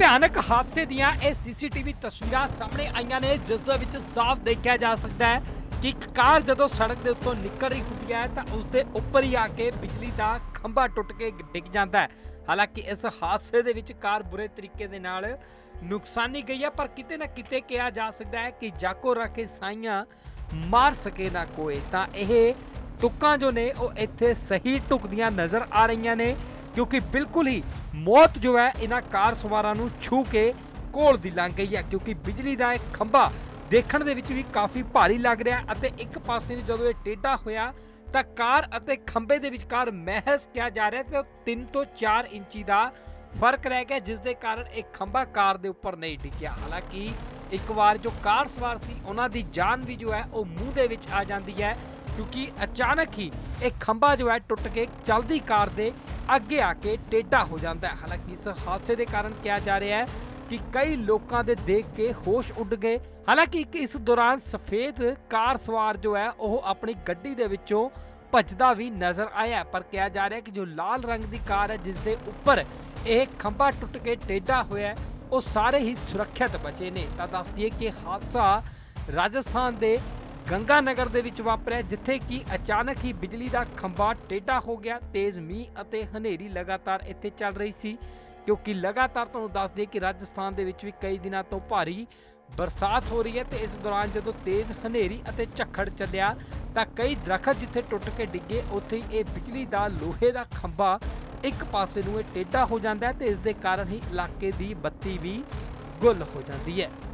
ਭਿਆਨਕ ਹਾਦਸੇ ਦੀਆਂ ਇਹ ਸੀਸੀਟੀਵੀ ਤਸਵੀਰਾਂ ਸਾਹਮਣੇ ਆਈਆਂ ਨੇ, ਜਿਸ ਦੇ ਵਿੱਚ ਸਾਫ਼ ਦੇਖਿਆ ਜਾ ਸਕਦਾ ਹੈ ਕਿ ਇੱਕ ਕਾਰ ਜਦੋਂ ਸੜਕ ਦੇ ਉੱਤੋਂ ਨਿਕਲ ਰਹੀ ਹੁੰਦੀ ਹੈ ਤਾਂ ਉਸ ਦੇ ਉੱਪਰ ਹੀ ਆ ਕੇ ਬਿਜਲੀ ਦਾ ਖੰਭਾ ਟੁੱਟ ਕੇ ਡਿੱਗ ਜਾਂਦਾ ਹੈ। ਹਾਲਾਂਕਿ ਇਸ ਹਾਦਸੇ ਦੇ ਵਿੱਚ ਕਾਰ ਬੁਰੇ ਤਰੀਕੇ ਦੇ ਨਾਲ ਨੁਕਸਾਨੀ ਗਈ ਹੈ, ਪਰ ਕਿਤੇ ਨਾ ਕਿਤੇ ਕਿਹਾ ਜਾ ਸਕਦਾ ਹੈ ਕਿ ਜਾਕੋ ਰੱਖੇ ਸਾਈਆਂ ਮਾਰ ਸਕੇ ਨਾ ਕੋਈ। ਤਾਂ ਇਹ ਤੁਕਾਂ ਜੋ ਨੇ ਉਹ ਇੱਥੇ ਸਹੀ ਢੁਕਦੀਆਂ ਨਜ਼ਰ ਆ ਰਹੀਆਂ ਨੇ, क्योंकि बिल्कुल ही मौत जो है इन्हां कार सवारां नूं छू के कोल दी लंघ गई है, क्योंकि बिजली का एक खंभा देखण दे विच भी काफ़ी भारी लग रहा है। एक पासे नूं जदों इह टेढ़ा होया तां कार अते खंभे दे विचकार महज किया जा रहा है कि 3 ਤੋਂ 4 इंची का फर्क रह गया, जिस दे कारण एक खंभा कार दे उपर नहीं डिग्या। हालांकि एक बार जो कार सवार सी उन्हां दी जान भी जो है वो मूँह दे विच आ जाती है, क्योंकि अचानक ही एक खंभा जो है टुट के चलती कार दे अगे आके टेढ़ा हो जाता है। हालांकि इस हादसे के कारण कहा जा रहा है कि कई लोगों के देख के होश उड़ गए। हालांकि इस दौरान सफेद कार सवार जो है वह अपनी गड्डी दे विचों भजदा भी नजर आया, पर कहा जा रहा है कि जो लाल रंग की कार है जिसके उपर यह खंभा टुट के टेढ़ा होया वो सारे ही सुरक्षित बचे ने। तो दस दिए कि हादसा राजस्थान के गंगानगर दे विच वापरिया, जिथे कि अचानक ही बिजली का खंभा टेढ़ा हो गया। तेज़ मींह अते हनेरी लगातार इत्थे चल रही सी, क्योंकि लगातार तुहानूं दस दईए कि राजस्थान दे विच भी कई दिनों तो भारी बरसात हो रही है। तो इस दौरान जदों तेज़ हनेरी अते झक्खड़ चलिया तां कई दरखत जिथे टुट के डिगे उत्थे ये बिजली का लोहे का खंभा एक पासे नूं टेढ़ा हो जाता है, तो इस दे कारण ही इलाके की बत्ती भी गुल हो जाती है।